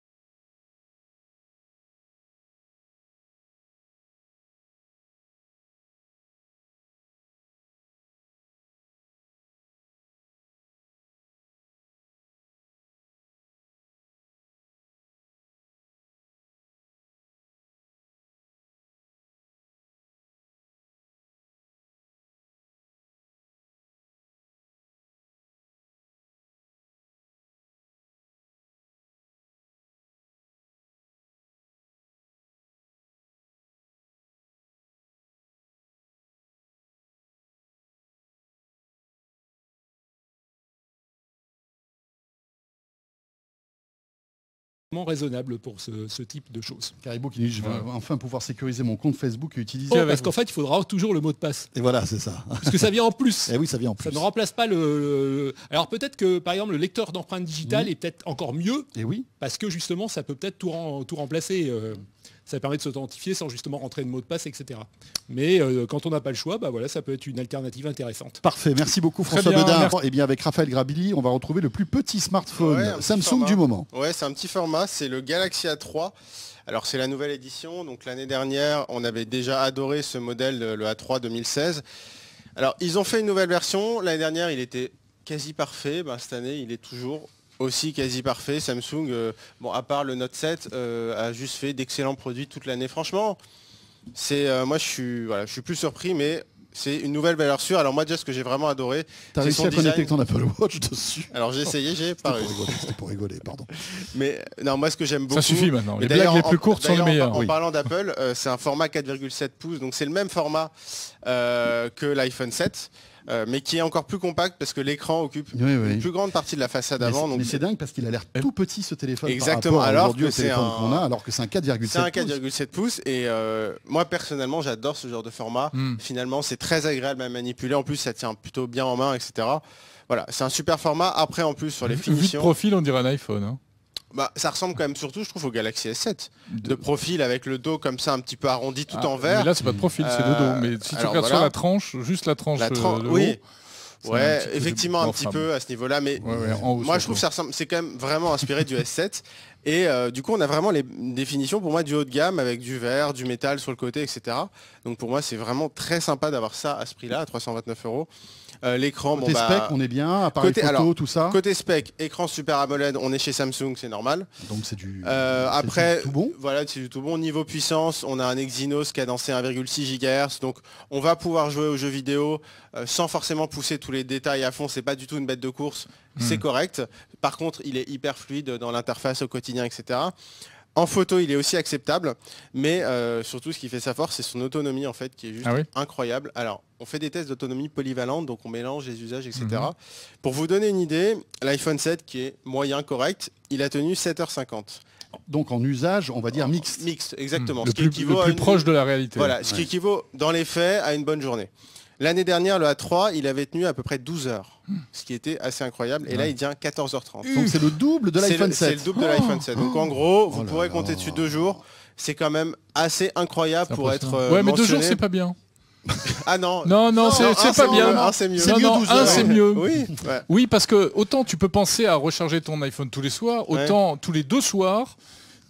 Raisonnable pour ce, ce type de choses. Caribou qui dit je vais Ouais. enfin pouvoir sécuriser mon compte Facebook et utiliser. Oh, parce qu'en fait, il faudra toujours le mot de passe. Et voilà, c'est ça. Parce que ça vient en plus. Et oui, ça vient en Ça plus. ne remplace pas le... le- Alors peut-être que, par exemple, le lecteur d'empreintes digitales Mhm. est peut-être encore mieux, Et oui. parce que justement, ça peut peut-être tout, ren- tout remplacer. euh, ça permet de s'authentifier sans justement rentrer de mot de passe, et cetera. Mais euh, quand on n'a pas le choix, bah voilà, ça peut être une alternative intéressante. Parfait, merci beaucoup Très François bien, Bedin. merci. Et bien avec Raphaël Grabili, on va retrouver le plus petit smartphone Ouais, un petit Samsung format. du moment. Ouais, c'est un petit format, c'est le Galaxy A trois. Alors c'est la nouvelle édition, donc l'année dernière on avait déjà adoré ce modèle, le A trois deux mille seize. Alors ils ont fait une nouvelle version, l'année dernière il était quasi parfait, ben, cette année il est toujours aussi quasi parfait. Samsung, euh, bon à part le Note sept, euh, a juste fait d'excellents produits toute l'année. Franchement, c'est euh, moi je suis, voilà, je suis plus surpris, mais c'est une nouvelle valeur sûre. Alors moi déjà ce que j'ai vraiment adoré, T'as c'est réussi son à connecter design. avec ton Apple Watch dessus. Alors j'ai essayé, j'ai C'était pas pour réussi. rigoler, c'était pour rigoler, pardon. Mais non, moi ce que j'aime beaucoup. Ça suffit maintenant. Et Les d'ailleurs, blagues les en- plus courtes sont les d'ailleurs, en- meilleures. En, Oui. parlant d'Apple, euh, c'est un format quatre virgule sept pouces, donc c'est le même format euh, que l'iPhone sept, euh, mais qui est encore plus compact parce que l'écran occupe Oui, oui. une plus grande partie de la façade Mais avant. c'est- donc mais c'est dingue parce qu'il a l'air tout petit ce téléphone. Exactement, par rapport à alors aujourd'hui que au c'est téléphone un- qu'on a, alors que c'est un quatre virgule c'est un sept quatre pouces. virgule sept pouces et euh, moi personnellement j'adore ce genre de format. Hmm. Finalement c'est très agréable à manipuler, en plus ça tient plutôt bien en main, et cetera. Voilà, c'est un super format. Après en plus sur les Vu de finitions, profil, on dirait un iPhone. hein. bah, ça ressemble quand même surtout je trouve au Galaxy S sept. De profil avec le dos comme ça un petit peu arrondi tout Ah, en vert. Mais là, c'est pas de profil, c'est de Euh, dos. Mais si tu alors regardes sur voilà. la tranche, juste la tranche La tran- euh, le oui. haut, c'est un Ouais, petit peu effectivement de- un petit d'enfant. peu à ce niveau-là, mais Ouais, ouais, en haut, moi je surtout. trouve que ça ressemble, c'est quand même vraiment inspiré du S sept. Et euh, du coup on a vraiment les définitions pour moi du haut de gamme avec du verre, du métal sur le côté, et cetera. Donc pour moi c'est vraiment très sympa d'avoir ça à ce prix-là, à trois cent vingt-neuf euros. Euh, L'écran, Côté bon bah, spec, on est bien, appareil côté- photo, alors, tout ça. côté spec, écran Super AMOLED, on est chez Samsung, c'est normal. Donc c'est du, Euh, c'est après, du tout bon. voilà, c'est du tout bon. Niveau puissance, on a un Exynos cadencé un virgule six gigahertz, donc on va pouvoir jouer aux jeux vidéo euh, sans forcément pousser tous les détails à fond. C'est pas du tout une bête de course, c'est correct. Par contre, il est hyper fluide dans l'interface au quotidien, et cetera. En photo, il est aussi acceptable, mais euh, surtout ce qui fait sa force, c'est son autonomie en fait, qui est juste Ah oui incroyable. Alors, on fait des tests d'autonomie polyvalente, donc on mélange les usages, et cetera. Pour vous donner une idée, l'iPhone sept, qui est moyen correct, il a tenu sept heures cinquante. Donc en usage, on va dire mixte. Mixte, exactement. Le Ce qui plus, équivaut le à plus une- proche de la réalité. Voilà, ce qui Ouais. équivaut dans les faits à une bonne journée. L'année dernière, le A trois, il avait tenu à peu près douze heures, ce qui était assez incroyable. Et là, Ouais. il tient quatorze heures trente. Donc c'est le double de C'est l'iPhone le, c'est sept. le double de l'iPhone sept. Donc en gros, vous Oh là pourrez là. compter dessus deux jours. C'est quand même assez incroyable C'est pour être impressionnant. euh, Ouais, mais deux jours, mentionné. c'est pas bien. Ah non. Non, non, c'est un, c'est pas mieux, bien. un, c'est mieux. C'est Non, mieux non, douze un, heures. c'est mieux. Oui. ouais. Oui, parce que autant tu peux penser à recharger ton iPhone tous les soirs, autant tous les deux soirs,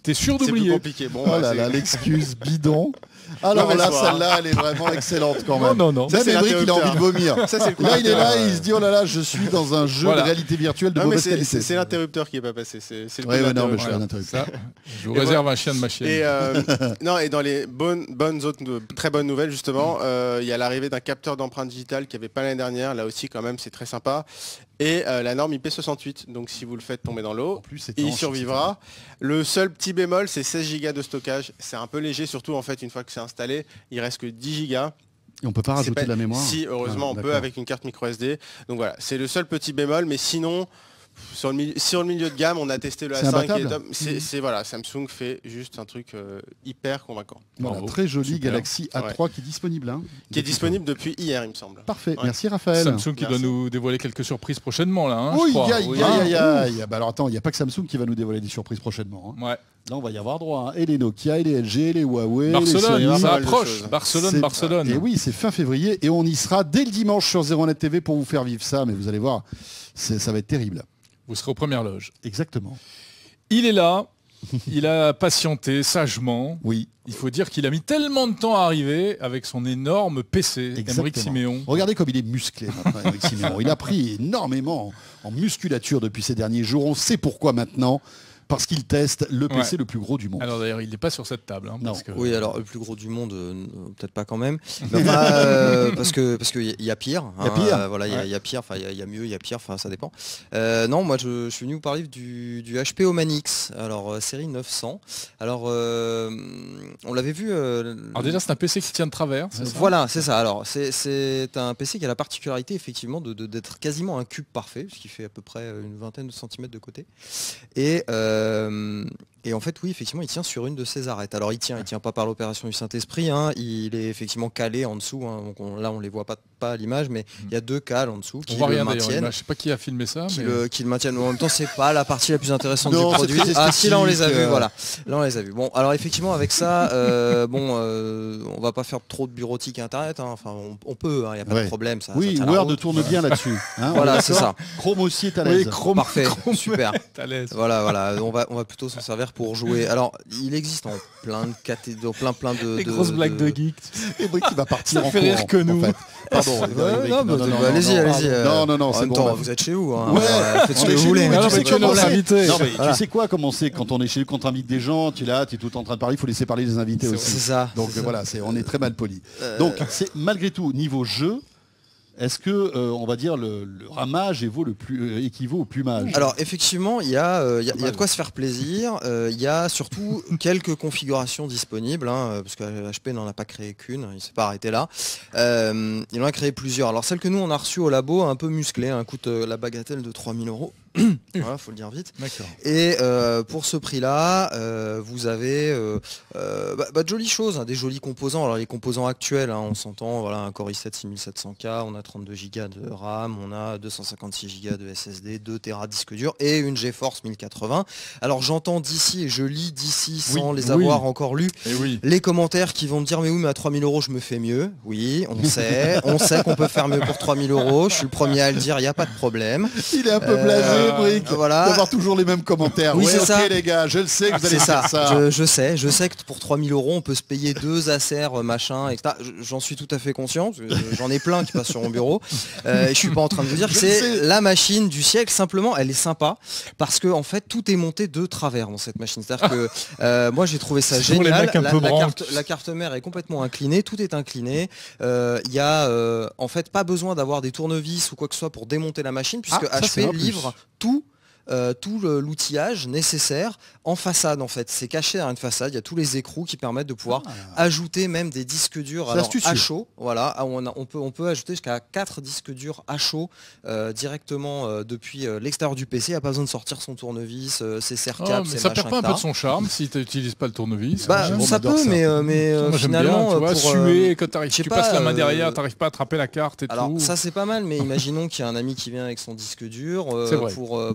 T'es sûr C'est plus d'oublier. compliqué. Bon, Oh bah, là c'est- là, l'excuse bidon. Alors Non, mais là, ça va. celle-là, elle est vraiment excellente quand même. Non, non, non. Ça, Même c'est Emmerich, il a envie de vomir. Ça, c'est le Là, il est là, conducteur, il euh. se dit, oh là là, je suis dans un jeu Voilà. de réalité virtuelle de Non, mais mauvaise c'est qualité. c'est- c'est l'interrupteur qui est pas passé. C'est c'est le Ouais, coup ouais, non, mais je d'interrupteur. suis un interrupteur. Je vous Et réserve un chien de ma chienne. Et euh, non, et dans les bonnes, bonnes autres, euh, très bonnes nouvelles justement, euh, il y a l'arrivée d'un capteur d'empreinte digitale qui avait pas l'année dernière. Là aussi, quand même, c'est très sympa. Et euh, la norme I P soixante-huit. Donc, si vous le faites tomber dans l'eau, En plus, c'est il étanche, survivra. Le seul petit bémol, c'est seize gigas de stockage. C'est un peu léger, surtout en fait, une fois que c'est installé, il reste que dix gigas. Et on peut pas C'est rajouter pas- de la mémoire. Si, heureusement, Ah, on peut d'accord. avec une carte micro S D. Donc voilà, c'est le seul petit bémol, mais sinon. Sur le, milieu, sur le milieu de gamme, on a testé le C'est A cinq qui est imbattable. top. C'est c'est- voilà, Samsung fait juste un truc euh, hyper convaincant. Voilà, Bravo. très joli Super. Galaxy A trois qui est disponible. hein. Qui est Depuis disponible depuis hier, il me semble. peu. Parfait, Ouais. merci Raphaël. Samsung qui Merci. doit nous dévoiler quelques surprises prochainement là. Hein, Oui, je crois. il y a, Oui. il y a, il y a, Ah, il y a- bah alors attends, il n'y a pas que Samsung qui va nous dévoiler des surprises prochainement. hein. Ouais. Là, on va y avoir droit. hein. Et les Nokia, et les L G, les Huawei, les Barcelone, Sony. pas ça mal de approche. choses. Barcelone, C'est- Barcelone. Et oui, c'est fin février et on y sera dès le dimanche sur zéro net T V pour vous faire vivre ça. Mais vous allez voir, c'est- ça va être terrible. Vous serez aux premières loges. Exactement. Il est là. Il a patienté sagement. Oui, Il faut dire qu'il a mis tellement de temps à arriver avec son énorme P C, exactement. Aymeric Siméon. Regardez comme il est musclé maintenant, Aymeric Siméon. Il a pris énormément en musculature depuis ces derniers jours. On sait pourquoi maintenant. Parce qu'il teste le P C Ouais. le plus gros du monde. Alors d'ailleurs, il n'est pas sur cette table. hein, Non. parce que- Oui, alors le plus gros du monde, euh, peut-être pas quand même. Mais enfin, euh, parce que parce qu'il y, y a pire. Il y a pire. euh, voilà, il y a- il y, a pire. Enfin, il y, a- il y a mieux, il y a pire. Enfin, ça dépend. Euh, non, moi, je, je suis venu vous parler du, du H P Omanix. Alors euh, série neuf cents. Alors, euh, on l'avait vu. euh, Alors déjà, c'est un P C qui tient de travers. c'est ça Voilà, c'est ça. Alors, c'est- c'est un P C qui a la particularité effectivement de- de- d'être quasiment un cube parfait, ce qui fait à peu près une vingtaine de centimètres de côté. Et, euh, et en fait, oui, effectivement, il tient sur une de ses arêtes. Alors, il tient, il tient pas par l'opération du Saint-Esprit. hein, il est effectivement calé en dessous. hein, donc on- là, on les voit pas, pas à l'image, mais il y a deux cales en dessous On qui voit le rien d'ailleurs. maintiennent. Je ne sais pas qui a filmé ça. Qui mais- le, qui le maintiennent. Mais en même temps, c'est pas la partie la plus intéressante Non, du c'est produit. très Ah si, là on les a esthétique, vus, euh. voilà. Là on les a vus. Bon, alors effectivement avec ça, euh, bon, euh, on va pas faire trop de bureautique internet. hein. Enfin, on, on peut, il n'y a pas Ouais. de problème. Ça, Oui, ça tient la Word route. tourne bien là-dessus. hein, on Voilà, est c'est d'accord. ça. Chrome aussi est à Oui, l'aise. Chrome, Parfait, Chrome super. est à l'aise. Voilà, voilà. On va, on va plutôt s'en servir pour jouer. Alors, il existe en plein de catégories, plein, plein de. Les de- grosses blagues de geek. Et Brick qui va partir Ça en fait rire courant, que nous. en fait. Pardon. Ouais, Brick. non, bah, bah, allez-y, non, allez-y. euh, Non, non, non, En c'est même bon. temps, bah. vous êtes chez vous. hein. Ouais, Euh, faites ce on que est vous chez voulez. nous, Non, tu mais sais tu quoi, es notre on sait- invité. Non, mais Voilà. tu sais quoi, comment c'est quand on est chez quand on invite des gens, tu es là, tu es tout en train de parler, il faut laisser parler les invités C'est aussi. C'est ça. Donc c'est ça. voilà, c'est, on est très mal poli. Euh, Donc c'est malgré tout niveau jeu, est-ce que euh, on va dire le, le ramage évaut le plus, euh, équivaut au plumage? Alors effectivement, il y, a, euh, il y a- il y a de quoi se faire plaisir. Euh, Il y a surtout quelques configurations disponibles, hein, parce que H P n'en a pas créé qu'une, il ne s'est pas arrêté là. Euh, il en a créé plusieurs. Alors celle que nous on a reçue au labo, un peu musclée, hein, coûte euh, la bagatelle de trois mille euros. Voilà, faut le dire vite. D'accord. Et euh, pour ce prix-là, euh, vous avez euh, euh, bah, bah, de jolies choses, hein, des jolis composants. Alors les composants actuels, hein, on s'entend, voilà, un Core i sept six mille sept cents K, on a trente-deux gigas de RAM, on a deux cent cinquante-six gigas de S S D, deux Tera disque dur et une GeForce mille quatre-vingts. Alors j'entends d'ici et je lis d'ici sans Oui, les oui. avoir encore lus Et oui. les commentaires qui vont me dire mais oui mais à trois mille euros je me fais mieux. Oui, on sait, on sait qu'on peut faire mieux pour trois mille euros. Je suis le premier à le dire, il n'y a pas de problème. Il est un peu Euh, blasé, Brick, voilà. d'avoir toujours les mêmes commentaires. Oui, Ouais, c'est ok, ça. les gars, je le sais que vous allez C'est ça, faire ça. Je, je sais, je sais que pour trois mille euros on peut se payer deux Acer euh, machin, et cetera. Je- J'en suis tout à fait conscient, parce que j'en ai plein qui passent sur mon bureau. Euh, et je suis pas en train de vous dire que Je c'est sais. la machine du siècle, simplement elle est sympa, parce que en fait tout est monté de travers dans cette machine. C'est-à-dire que euh, moi j'ai trouvé ça C'est pour les génial. mecs un La, peu la branques. carte, la carte mère est complètement inclinée, tout est incliné. Euh, Il y a euh, en fait pas besoin d'avoir des tournevis ou quoi que ce soit pour démonter la machine, puisque Ah, ça, c'est un H P plus. livre tout. euh, tout le- l'outillage nécessaire en façade en fait. C'est caché dans une façade, il y a tous les écrous qui permettent de pouvoir ajouter même des disques durs C'est alors, astucieux. à chaud. Voilà, Ah, on, a- on, peut, on peut ajouter jusqu'à quatre disques durs à chaud euh, directement euh, depuis euh, l'extérieur du P C. Il n'y a pas besoin de sortir son tournevis, euh, ses Oh, serre-câbles, mais ses ça machins, perd pas un peu et de cetera. son charme si tu n'utilises pas le tournevis. Bah, on ça adore peut, ça. mais, euh, mais euh, Moi, j'aime finalement, bien, tu vois, euh, pour, euh, suer, quand t'arrives- je sais tu pas, passes la main euh, derrière, t'arrives pas à attraper la carte et alors tout. ça c'est pas mal, mais imaginons qu'il y a un ami qui vient avec son disque dur euh, C'est vrai. pour, euh, pour je sais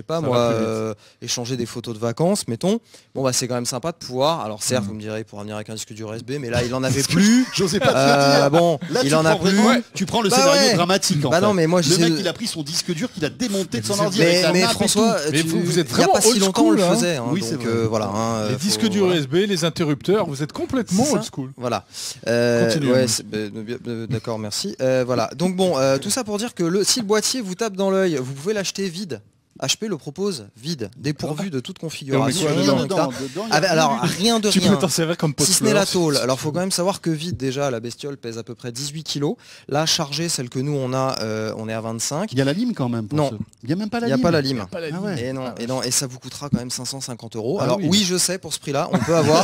pas Ça moi, va plus vite. euh, échanger des photos de vacances, mettons. Bon bah c'est quand même sympa de pouvoir. Alors certes, Mm. vous me direz pour venir avec un disque dur U S B, mais là il en avait plus. J'osais pas te Euh, le dire. bon, Là, il tu en a prends plus. vraiment- Tu prends le Bah scénario ouais. dramatique en Bah fait. non, mais moi, le je- mec il a pris son disque dur qu'il a démonté de son Mais ordi avec Mais, la mais nappe et François, tout. Mais tu- vous- vous êtes il y a vraiment pas si old longtemps on le school, hein. faisait. hein, Oui, c'est donc vrai. euh, voilà. hein, Les faut- disques durs voilà. U S B, les interrupteurs, vous êtes complètement C'est ça. old school. Voilà. Euh, Continuez, ouais, oui. c'est- euh, euh, d'accord, merci. Euh, voilà. Donc bon, euh, tout ça pour dire que le, si le boîtier vous tape dans l'œil, vous pouvez l'acheter vide. H P le propose vide, dépourvu de toute configuration. quoi Rien dedans, et dedans, cetera. dedans, il y a Avec- rien alors du- rien de Tu rien. peux t'en servir comme pot de Si ce n'est la fleurs. tôle. Alors faut quand même savoir que vide déjà la bestiole pèse à peu près dix-huit kilos. Là chargée, celle que nous on a, euh, on est à vingt-cinq. Il y a la lime quand même. Pour Non. ce- Il n'y a même pas Il la n'y a lime. pas la lime. Pas la Ah ligne. ouais. Et non, et non, et ça vous coûtera quand même cinq cent cinquante euros. Ah Alors oui. oui. je sais, pour ce prix-là, on peut avoir.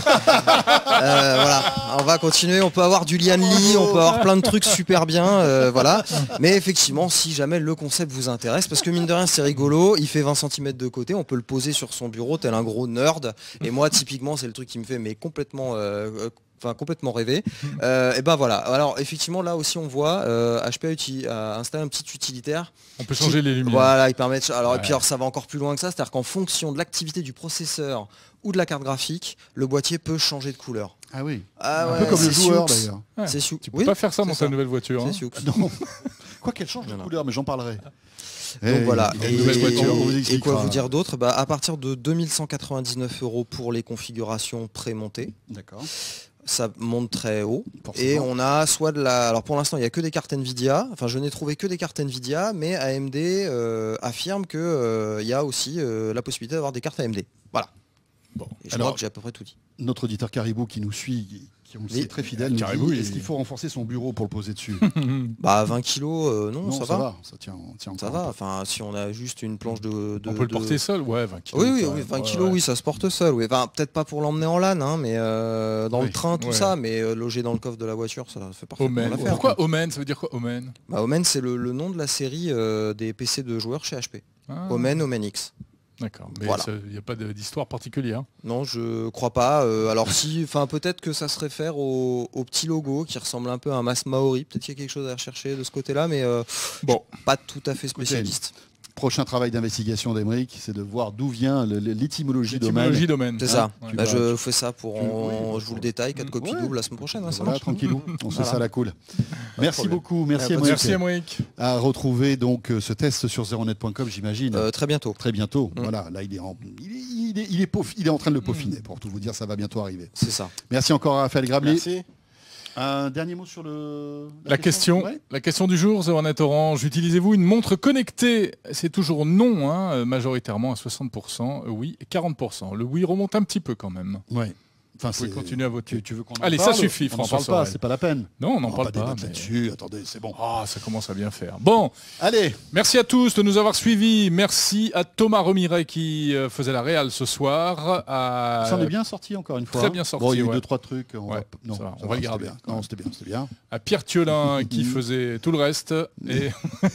Euh, voilà, on va continuer. On peut avoir du Lian Li, on peut avoir plein de trucs super bien, euh, voilà. Mais effectivement, si jamais le concept vous intéresse, parce que mine de rien, c'est rigolo. Il fait vingt centimètres de côté, on peut le poser sur son bureau tel un gros nerd. Et moi, typiquement, c'est le truc qui me fait mais complètement. euh, Enfin, complètement rêvé. Euh, et ben voilà. Alors effectivement là aussi on voit euh, H P a, uti- a installé un petit utilitaire. On peut changer les lumières. Voilà, il permet de... alors, Ouais. et puis alors, ça va encore plus loin que ça, c'est-à-dire qu'en fonction de l'activité du processeur ou de la carte graphique, le boîtier peut changer de couleur. Ah oui. Ah Un ouais, peu comme le c'est joueur sioux. d'ailleurs. Ouais. C'est sioux. Tu peux Oui, pas faire ça c'est dans ta nouvelle voiture. hein. C'est sioux. Non. Quoi qu'elle change de Non, non. couleur, mais j'en parlerai. Donc voilà. il y a Et, une nouvelle voiture, on vous et expliquera. quoi vous dire d'autre bah, à partir de deux mille cent quatre-vingt-dix-neuf euros pour les configurations pré-montées. D'accord. Ça monte très haut. Forcément. Et on a soit de la... Alors pour l'instant, il n'y a que des cartes Nvidia. Enfin, je n'ai trouvé que des cartes Nvidia, mais A M D euh, affirme qu'il euh, y a aussi euh, la possibilité d'avoir des cartes A M D. Voilà. Bon. Et je Alors- crois que j'ai à peu près tout dit. Notre auditeur Caribou qui nous suit, qui on le Oui. sait très fidèle, nous Caribou, dit, il- est-ce qu'il faut renforcer son bureau pour le poser dessus? Bah vingt kilos, euh, non, Non, ça, va. Ça tient, tient Ça encore un va. peu. Enfin, si on a juste une planche de... de- On peut le de- porter seul, ouais, vingt kilos. Oui, oui, quand oui, même. vingt Ouais, kilos, ouais. oui, ça se porte seul. Oui. Enfin, peut-être pas pour l'emmener en LAN, hein, mais euh, dans Oui. le train, tout Ouais. ça, mais euh, logé dans le coffre de la voiture, ça fait parfaitement Omen. l'affaire. Pourquoi Omen? Ça veut dire quoi Omen? Bah, Omen, c'est le, le nom de la série euh, des P C de joueurs chez H P. Ah, Omen, Omen X. D'accord. Mais Voilà. il n'y a pas de- d'histoire particulière. Non, je crois pas. Euh, alors si, enfin peut-être que ça se réfère au, au petit logo qui ressemble un peu à un mas Maori. Peut-être qu'il y a quelque chose à rechercher de ce côté-là, mais euh, Bon. pas tout à fait spécialiste. Prochain travail d'investigation d'Emeric, c'est de voir d'où vient le- le- l'étymologie d'Omen. L'étymologie d'Omen. C'est Hein ça. Ouais. Bah, vas- je fais ça pour, tu- en- oui, je vous le détaille, quatre copies Ouais. doubles la semaine prochaine. hein, ça Voilà, marche. tranquillou, on se fait Voilà. ça à la cool. Merci problème. beaucoup, merci Ah, pas de Emeric. Merci Emmerich. À retrouver donc euh, ce test sur zéro net point com, j'imagine. Euh, très bientôt. Très bientôt. Mm. Voilà, là il est, en, il, est, il, est, il, est peauf- il est en train de le peaufiner. Pour tout vous dire, ça va bientôt arriver. C'est ça. Merci encore à Raphaël Grabli. Merci. Un dernier mot sur le La question, Ouais. la question du jour, zéro net Orange. Utilisez-vous une montre connectée? C'est toujours non, hein, majoritairement à soixante pour cent. euh, Oui, et quarante pour cent. Le oui remonte un petit peu quand même. Ouais. Enfin, Vous pouvez c'est- continuer à voter. Tu, tu veux qu'on en Allez, ça parle suffit, On n'en François parle pas, Sorel. c'est pas la peine. Non, on n'en va parle pas. débattre mais- là-dessus. Attendez, c'est bon. Ah, ça commence à bien faire. Bon, Allez, merci à tous de nous avoir suivis. Merci à Thomas Remiret qui euh, faisait la réal ce soir. À... ça en est bien sorti encore une fois. très bien sorti, Bon, il y a eu ouais. deux trois trucs. On Ouais, va, non, ça va, on ça va le c'était garder. bien. Non, c'était bien, c'était bien. à Pierre Thiolin qui faisait tout le reste. Et,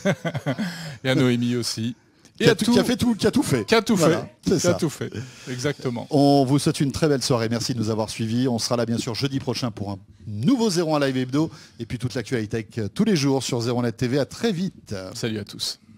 et à Noémie aussi. Et Qui a, à tout- tout, qui a fait tout, qui a tout fait. qui a tout Voilà, fait. c'est Qui a ça. tout fait. Exactement. On vous souhaite une très belle soirée. Merci de nous avoir suivis. On sera là bien sûr jeudi prochain pour un nouveau zéro un live hebdo. Et puis toute l'actualité tech tous les jours sur zéro net T V. À très vite. Salut à tous.